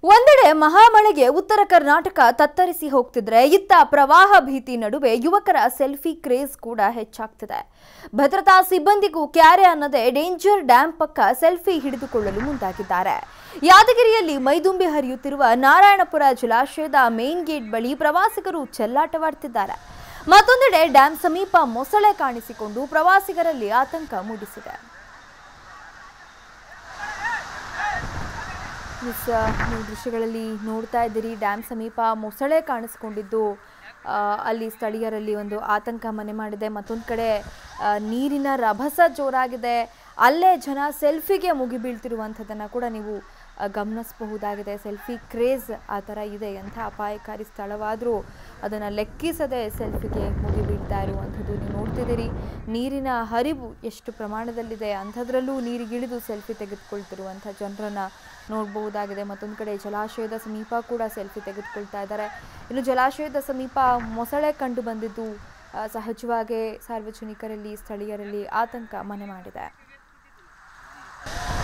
ಒಂದೆಡೆ ಮಹಾಮಳೆಗೆ ಉತ್ತರ ಕರ್ನಾಟಕ ತತ್ತರಿಸಿ ಹೋಗ್ತಿದ್ರೆ ಇತ್ತ ಪ್ರವಾಹ ಭೀತಿ ನಡುವೆ ಯುವಕರ ಸೆಲ್ಫಿ ಕ್ರೇಜ್ ಕೂಡ ಹೆಚ್ಚಾಗ್ತಿದೆ. ಭದ್ರತಾ ಸಿಬ್ಬಂದಿಗೂ ಕ್ಯಾರೆ ಅನ್ನದೆ ಡೇಂಜರ್ ಡ್ಯಾಮ್ ಪಕ್ಕ ಸೆಲ್ಫಿ ಹಿಡಿದುಕೊಳ್ಳಲು ಮುಂದಾಗಿದ್ದಾರೆ. ಯಾದಗಿರಿಯಲ್ಲಿ ಮೈದುಂಬಿ ಹರಿಯುತ್ತಿರುವ ನಾರಾಯಣಪುರ ಜಲಾಶಯದ ಮೇನ್ ಗೇಟ್ ಬಳಿ ಪ್ರವಾಸಿಗರು ಚೆಲ್ಲಾಟವಾಡ್ತಿದ್ದಾರೆ. ಮತ್ತೊಂದೆಡೆ ಡ್ಯಾಮ್ ಸಮೀಪ ಮೊಸಳೆ ಕಾಣಿಸಿಕೊಂಡು ಪ್ರವಾಸಿಗರಲ್ಲಿ ಆತಂಕ ಮೂಡಿಸಿದೆ. ನೀವು ದೃಶ್ಯಗಳಲ್ಲಿ ನೋಡ್ತಾ ಇದ್ದೀರಿ, ಡ್ಯಾಮ್ ಸಮೀಪ ಮೊಸಳೆ ಕಾಣಿಸ್ಕೊಂಡಿದ್ದು ಅಲ್ಲಿ ಸ್ಥಳೀಯರಲ್ಲಿ ಒಂದು ಆತಂಕ ಮನೆ ಮಾಡಿದೆ. ಮತ್ತೊಂದು ಕಡೆ ನೀರಿನ ರಭಸ ಜೋರಾಗಿದೆ. ಅಲ್ಲೇ ಜನ ಸೆಲ್ಫಿಗೆ ಮುಗಿಬೀಳ್ತಿರುವಂಥದ್ದನ್ನು ಕೂಡ ನೀವು ಗಮನಿಸಬಹುದಾಗಿದೆ. ಸೆಲ್ಫಿ ಕ್ರೇಜ್ ಆ ಥರ ಇದೆ. ಎಂಥ ಅಪಾಯಕಾರಿ ಸ್ಥಳವಾದರೂ ಅದನ್ನು ಲೆಕ್ಕಿಸದೆ ಸೆಲ್ಫಿಗೆ ಮುಗಿಬೀಳ್ತಾ ಇರುವಂಥದ್ದು ನೀವು ನೋಡ್ತಿದ್ದೀರಿ. ನೀರಿನ ಹರಿವು ಎಷ್ಟು ಪ್ರಮಾಣದಲ್ಲಿದೆ, ಅಂಥದ್ರಲ್ಲೂ ನೀರಿಗಿಳಿದು ಸೆಲ್ಫಿ ತೆಗೆದುಕೊಳ್ತಿರುವಂಥ ಜನರನ್ನು ನೋಡಬಹುದಾಗಿದೆ. ಮತ್ತೊಂದು ಕಡೆ ಜಲಾಶಯದ ಸಮೀಪ ಕೂಡ ಸೆಲ್ಫಿ ತೆಗೆದುಕೊಳ್ತಾ ಇದ್ದಾರೆ. ಇನ್ನು ಜಲಾಶಯದ ಸಮೀಪ ಮೊಸಳೆ ಕಂಡು ಬಂದಿದ್ದು ಸಹಜವಾಗಿ ಸಾರ್ವಜನಿಕರಲ್ಲಿ ಸ್ಥಳೀಯರಲ್ಲಿ ಆತಂಕ ಮನೆ ಮಾಡಿದೆ.